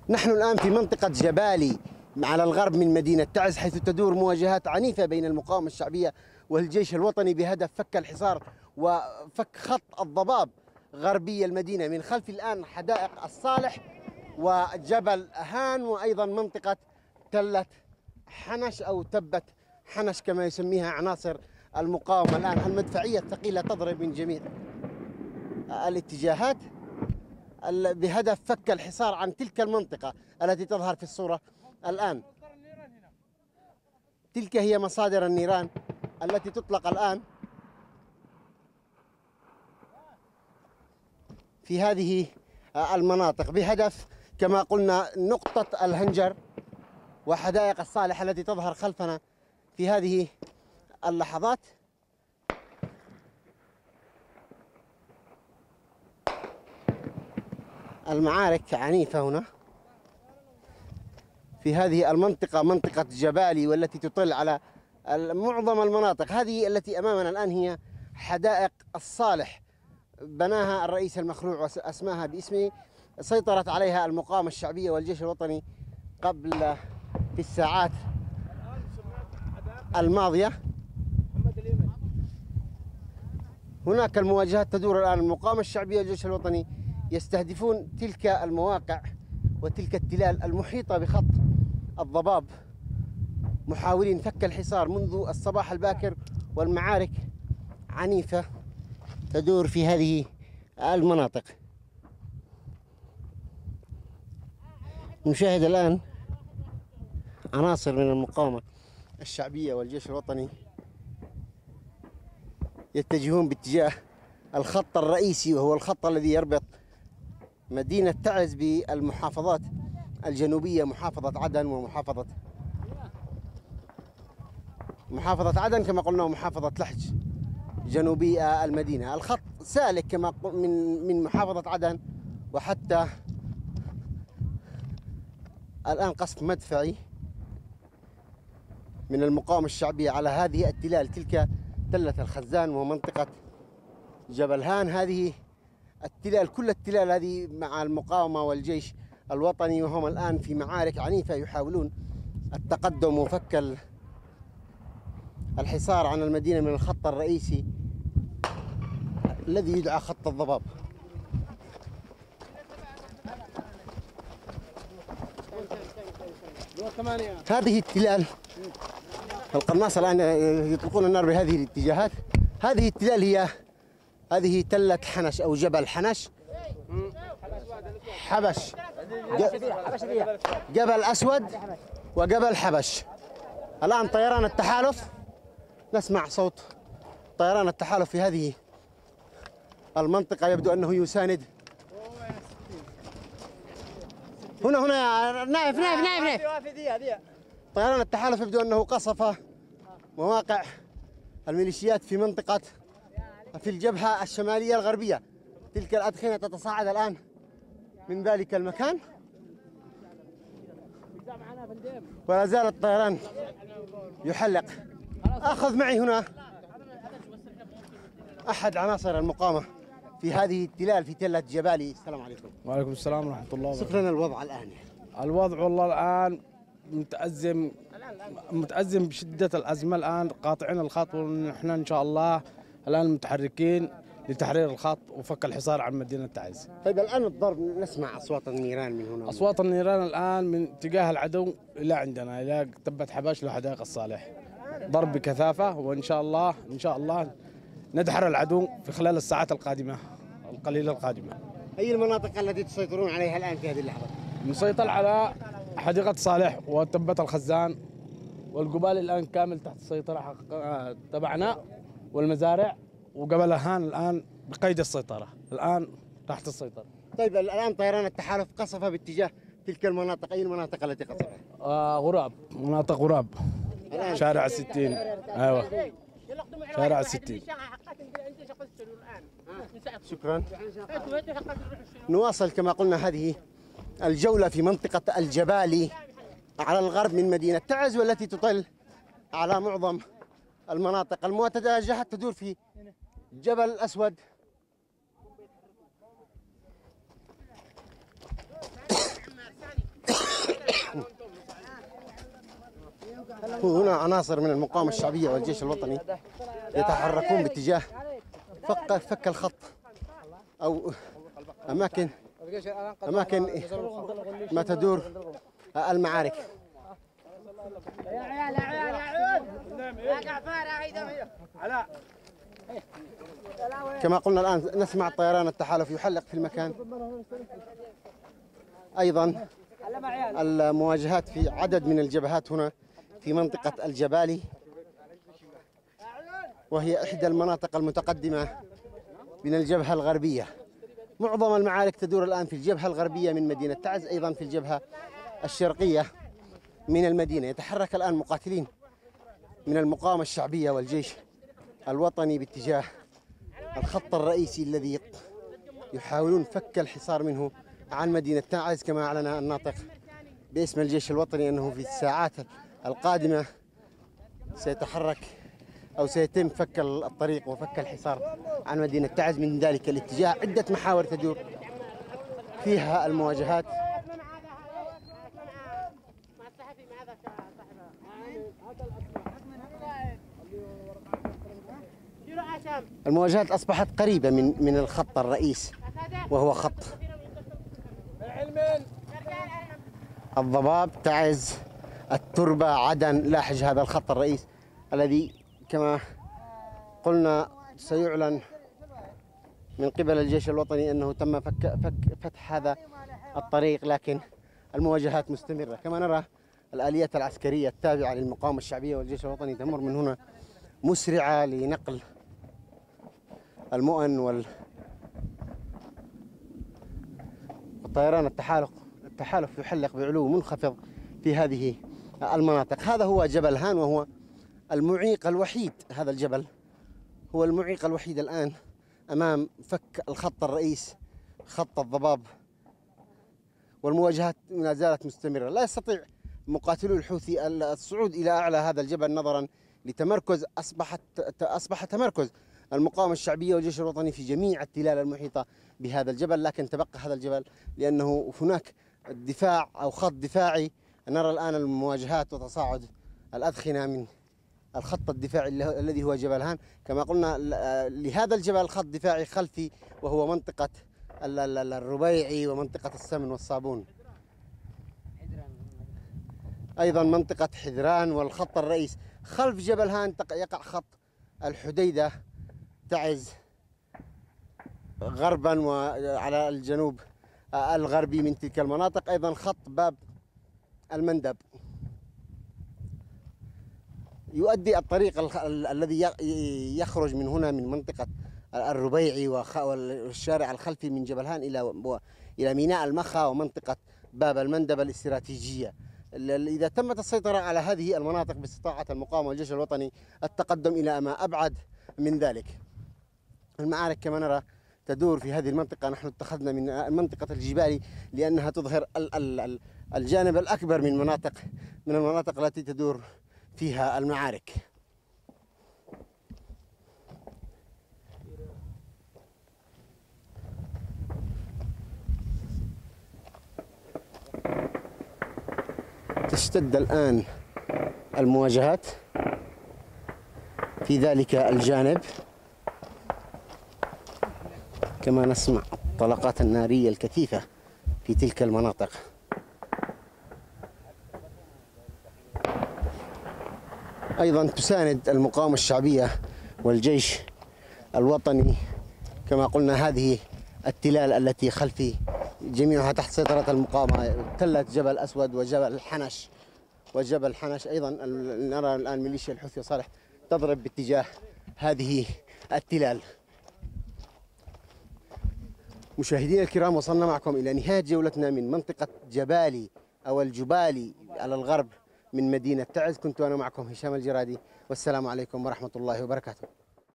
نحن الآن في منطقة جبالي على الغرب من مدينة تعز، حيث تدور مواجهات عنيفة بين المقاومة الشعبية والجيش الوطني بهدف فك الحصار وفك خط الضباب غربي المدينة. من خلف الآن حدائق الصالح وجبل هان، وأيضا منطقة تلة حنش أو تبة حنش كما يسميها عناصر المقاومة. الآن المدفعية الثقيلة تضرب من جميع الاتجاهات بهدف فك الحصار عن تلك المنطقة التي تظهر في الصورة الآن. تلك هي مصادر النيران التي تطلق الآن في هذه المناطق بهدف كما قلنا نقطة الهنجر وحدائق الصالح التي تظهر خلفنا في هذه اللحظات. المعارك عنيفة هنا في هذه المنطقة، منطقة جبالي، والتي تطل على معظم المناطق. هذه التي أمامنا الآن هي حدائق الصالح، بناها الرئيس المخلوع وأسماها باسمه. سيطرت عليها المقاومة الشعبية والجيش الوطني قبل في الساعات الماضية. هناك المواجهات تدور الآن، المقاومة الشعبية والجيش الوطني يستهدفون تلك المواقع وتلك التلال المحيطة بخط الضباب، محاولين فك الحصار منذ الصباح الباكر، والمعارك عنيفة تدور في هذه المناطق. نشاهد الآن عناصر من المقاومة الشعبية والجيش الوطني يتجهون باتجاه الخط الرئيسي، وهو الخط الذي يربط مدينة تعز بالمحافظات الجنوبية، محافظة عدن ومحافظة كما قلنا، ومحافظة لحج جنوبي المدينة. الخط سالك كما من محافظة عدن وحتى الآن قصف مدفعي من المقاومة الشعبية على هذه التلال، تلك تلة الخزان ومنطقة جبل هان. هذه التلال، كل التلال هذه مع المقاومة والجيش الوطني، وهم الآن في معارك عنيفة يحاولون التقدم وفك الحصار عن المدينة من الخط الرئيسي الذي يدعى خط الضباب. هذه التلال القناصة الآن يطلقون النار بهذه الاتجاهات. هذه التلال هذه تلة حنش أو جبل حنش، حبش، جبل أسود وجبل حبش. الآن طيران التحالف، نسمع صوت طيران التحالف في هذه المنطقة، يبدو أنه يساند. هنا نايف طيران التحالف يبدو أنه قصف مواقع الميليشيات في منطقة في الجبهة الشمالية الغربية. تلك الأدخنة تتصاعد الآن من ذلك المكان، ولا زال الطيران يحلق. أخذ معي هنا أحد عناصر المقاومة في هذه التلال في تلة جبالي. السلام عليكم. وعليكم السلام ورحمة الله وبركاته. صف لنا الوضع الآن. الوضع والله الآن متأزم بشدة الأزمة. الآن قاطعين الخط، ونحن إن شاء الله الآن متحركين لتحرير الخط وفك الحصار عن مدينة تعز. طيب الآن الضرب، نسمع أصوات النيران من هنا. أصوات النيران الآن من اتجاه العدو إلى عندنا، إلى تبة حبش لحدائق الصالح. ضرب بكثافة، وإن شاء الله ندحر العدو في خلال الساعات القادمة القليلة القادمة. أي المناطق التي تسيطرون عليها الآن في هذه اللحظة؟ نسيطر على حديقة صالح وتبة الخزان، والجبال الآن كامل تحت السيطرة تبعنا، والمزارع وجبل هان الآن بقيد السيطرة، الآن تحت السيطرة. طيب الآن طيران التحالف قصف باتجاه تلك المناطق، أي المناطق التي قصفها؟ غراب، مناطق غراب، شارع 60. أيوة، شارع 60. شكرا. نواصل كما قلنا هذه الجولة في منطقة الجبالي على الغرب من مدينة تعز، والتي تطل على معظم المناطق. المواجهات تدور في جبل الأسود هنا عناصر من المقاومة الشعبية والجيش الوطني يتحركون باتجاه فك الخط أو أماكن ما تدور المعارك. كما قلنا الآن نسمع طيران التحالف يحلق في المكان. أيضا المواجهات في عدد من الجبهات هنا في منطقة الجبالي، وهي إحدى المناطق المتقدمة من الجبهة الغربية. معظم المعارك تدور الآن في الجبهة الغربية من مدينة تعز، أيضا في الجبهة الشرقية من المدينة. يتحرك الآن مقاتلين من المقاومة الشعبية والجيش الوطني باتجاه الخط الرئيسي الذي يحاولون فك الحصار منه عن مدينة تعز، كما أعلن الناطق باسم الجيش الوطني أنه في الساعات القادمة سيتحرك أو سيتم فك الطريق وفك الحصار عن مدينة تعز من ذلك الاتجاه. عدة محاور تدور فيها المواجهات. المواجهات أصبحت قريبة من الخط الرئيس، وهو خط الضباب، تعز، التربة، عدن، لاحج. هذا الخط الرئيس الذي كما قلنا سيعلن من قبل الجيش الوطني أنه تم فتح هذا الطريق، لكن المواجهات مستمرة. كما نرى الآليات العسكرية التابعة للمقاومة الشعبية والجيش الوطني تمر من هنا مسرعة لنقل المؤن والطيران. التحالف يحلق بعلو منخفض في هذه المناطق. هذا هو جبل هان، وهو المعيق الوحيد. هذا الجبل هو المعيق الوحيد الآن أمام فك الخط الرئيس، خط الضباب، والمواجهات ما زالت مستمرة. لا يستطيع مقاتلو الحوثي الصعود إلى أعلى هذا الجبل نظرا لتمركز أصبح تمركز المقاومة الشعبية والجيش الوطني في جميع التلال المحيطة بهذا الجبل، لكن تبقى هذا الجبل لأنه هناك دفاع أو خط دفاعي. نرى الآن المواجهات وتصاعد الأدخنة من الخط الدفاعي الذي هو جبل هان. كما قلنا لهذا الجبل خط دفاعي خلفي، وهو منطقة الربيعي ومنطقة السمن والصابون، أيضا منطقة حذران. والخط الرئيس خلف جبل هان يقع خط الحديدة، تعز غربا وعلى الجنوب الغربي من تلك المناطق، أيضا خط باب المندب. يؤدي الطريق الذي يخرج من هنا من منطقة الربيعي والشارع الخلفي من جبل هان إلى ميناء المخا ومنطقة باب المندب الاستراتيجية. إذا تمت السيطرة على هذه المناطق باستطاعة المقاومة والجيش الوطني التقدم إلى ما أبعد من ذلك. المعارك كما نرى تدور في هذه المنطقة. نحن اتخذنا من منطقة الجبالي لأنها تظهر الجانب الأكبر من المناطق التي تدور فيها المعارك. تشتد الآن المواجهات في ذلك الجانب، كما نسمع الطلقات النارية الكثيفة في تلك المناطق. أيضا تساند المقاومة الشعبية والجيش الوطني كما قلنا هذه التلال التي خلفي جميعها تحت سيطرة المقاومة، تلة جبل أسود وجبل حنش. أيضا نرى الآن ميليشيا الحوثي صالح تضرب باتجاه هذه التلال. مشاهدينا الكرام، وصلنا معكم إلى نهاية جولتنا من منطقة جبالي أو الجبالي على الغرب من مدينة تعز. كنت أنا معكم هشام الجرادي، والسلام عليكم ورحمة الله وبركاته.